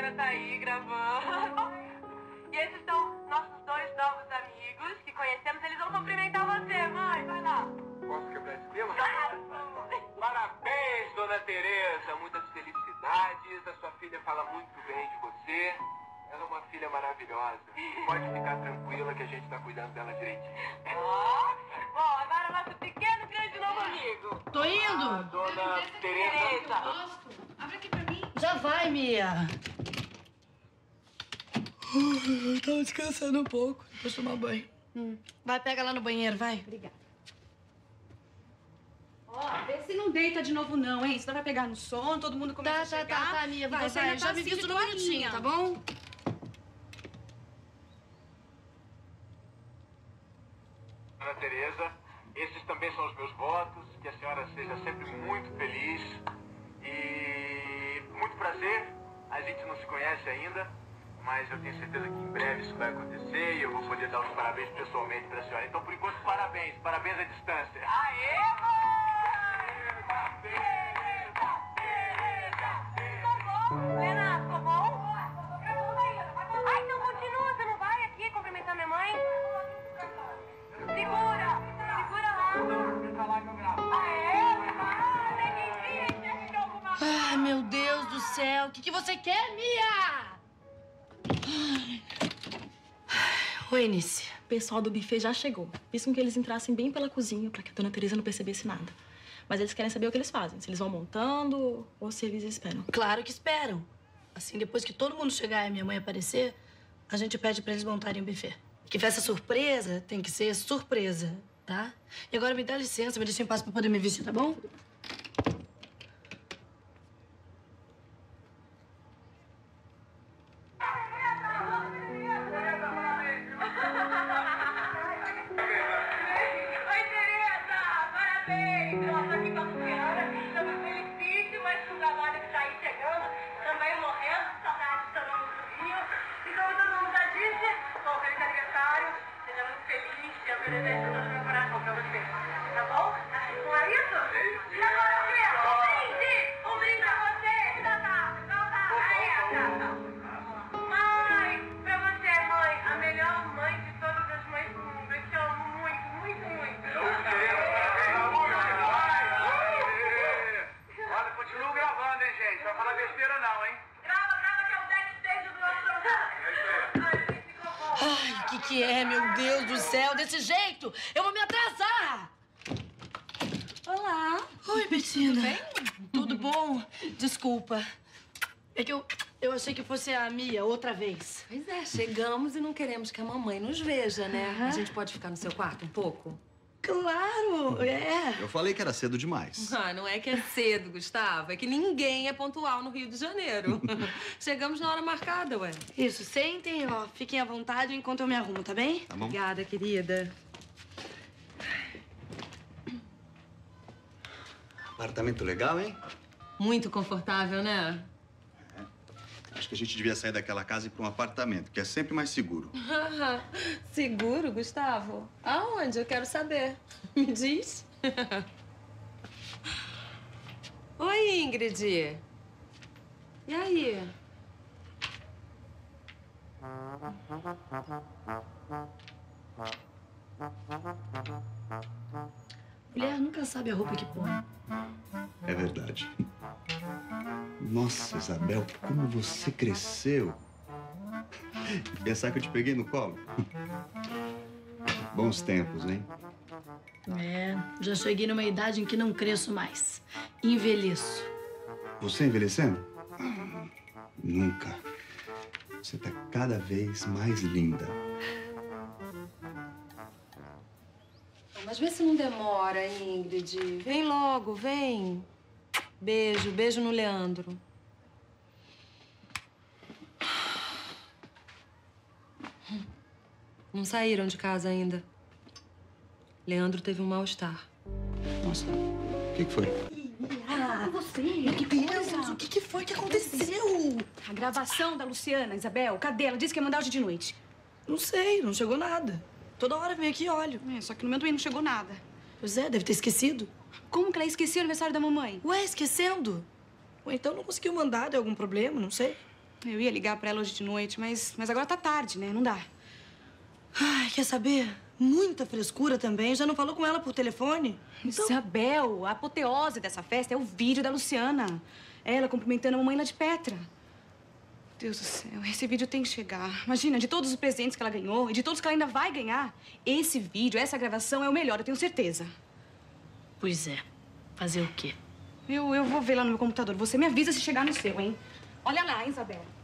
Tereza tá aí gravando. E esses são nossos dois novos amigos que conhecemos. Eles vão cumprimentar você, mãe. Vai lá. Posso quebrar esse clima? Parabéns, dona Tereza. Muitas felicidades. A sua filha fala muito bem de você. Ela é uma filha maravilhosa. Pode ficar tranquila que a gente tá cuidando dela direitinho. Bom, agora nosso pequeno grande novo amigo. Tô indo. Dona Tereza. Gosto. Abre aqui pra mim. Já vai, Mia. Eu tava descansando um pouco, depois de tomar banho. Vai, pega lá no banheiro, vai. Obrigada. Ó, vê se não deita de novo não, hein? Senão vai pegar no sono, todo mundo começa a chegar. Tá, Mia, vai, Você vai. ainda Já tá me assim visto de no minutinho, toalhinha. tá bom? Dona Tereza, esses também são os meus votos. Que a senhora seja sempre muito feliz. E muito prazer. A gente não se conhece ainda, mas eu tenho certeza que em breve isso vai acontecer e eu vou poder dar os parabéns pessoalmente para a senhora. Então, por enquanto, parabéns. Parabéns à distância. Aê, Lena, ficou bom? Ai, então continua, você não vai aqui cumprimentar minha mãe? Segura lá. Aê, Ai, meu Deus do céu. O que você quer, Mia? Oi, Enice. O pessoal do buffet já chegou. Fiz com que eles entrassem bem pela cozinha pra que a dona Tereza não percebesse nada. Mas eles querem saber o que eles fazem. Se eles vão montando ou se eles esperam. Claro que esperam. Assim, depois que todo mundo chegar e minha mãe aparecer, a gente pede pra eles montarem o buffet. Que festa surpresa tem que ser surpresa, tá? E agora me dá licença, me deixa em paz pra poder me vestir, tá bom? Que é, meu Deus do céu, desse jeito? Eu vou me atrasar! Olá. Oi, Bettina. Tudo bem? Tudo bom? Desculpa. É que eu achei que fosse a Mia outra vez. Pois é, chegamos e não queremos que a mamãe nos veja, né? A gente pode ficar no seu quarto um pouco? Claro, é. Eu falei que era cedo demais. Ah, não é que é cedo, Gustavo. É que ninguém é pontual no Rio de Janeiro. Chegamos na hora marcada, ué. Isso, sentem, ó. Fiquem à vontade enquanto eu me arrumo, tá bem? Tá bom. Obrigada, querida. Apartamento legal, hein? Muito confortável, né? Acho que a gente devia sair daquela casa e ir para um apartamento, que é sempre mais seguro. Seguro, Gustavo? Aonde? Eu quero saber. Me diz. Oi, Ingrid. E aí? Mulher nunca sabe a roupa que põe. É verdade. Nossa, Isabel, como você cresceu. E pensar que eu te peguei no colo. Bons tempos, hein? É, já cheguei numa idade em que não cresço mais. Envelheço. Você envelhecendo? Nunca. Você tá cada vez mais linda. Mas vê se não demora, Ingrid. Vem logo, vem. Beijo, beijo no Leandro. Não saíram de casa ainda. Leandro teve um mal-estar. Nossa, o que foi? Você, O que foi que aconteceu? A gravação da Luciana, Isabel, cadê? Ela disse que ia mandar hoje de noite. Não sei, não chegou nada. Toda hora vem aqui e olho. É, só que no meu também não chegou nada. Pois é, deve ter esquecido. Como que ela esqueceu o aniversário da mamãe? Ué, esquecendo? Ou então não conseguiu mandar, deu algum problema, não sei. Eu ia ligar pra ela hoje de noite, mas agora tá tarde, né? Não dá. Ai, quer saber? Muita frescura também. Já não falou com ela por telefone? Então... Isabel, a apoteose dessa festa é o vídeo da Luciana. Ela cumprimentando a mamãe lá de Petra. Deus do céu, esse vídeo tem que chegar. Imagina, de todos os presentes que ela ganhou e de todos que ela ainda vai ganhar, esse vídeo, essa gravação é o melhor, eu tenho certeza. Pois é. Fazer o quê? Eu vou ver lá no meu computador. Você me avisa se chegar no seu, hein? Olha lá, hein, Isabel.